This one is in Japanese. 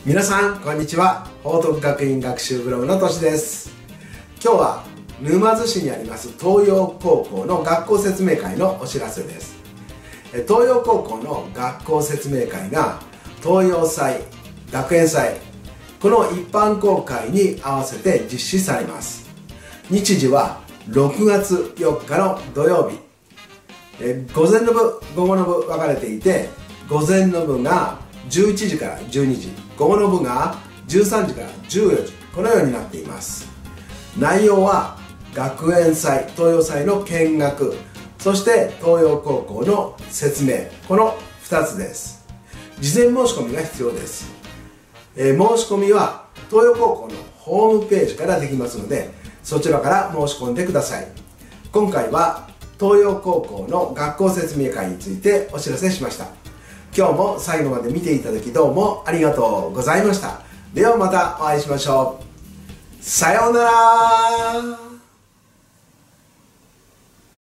皆さんこんにちは。報徳学院学習ブログのとしです。今日は沼津市にあります東洋高校の学校説明会のお知らせです。東洋高校の学校説明会が東洋祭、学園祭、この一般公開に合わせて実施されます。日時は6月4日の土曜日。午前の部、午後の部分かれていて、午前の部が11時から12時、午後の部が13時から14時、このようになっています。内容は学園祭、東洋祭の見学、そして東洋高校の説明、この2つです。事前申し込みが必要です。申し込みは東洋高校のホームページからできますので、そちらから申し込んでください。今回は東洋高校の学校説明会についてお知らせしました。今日も最後まで見ていただきどうもありがとうございました。ではまたお会いしましょう。さようなら。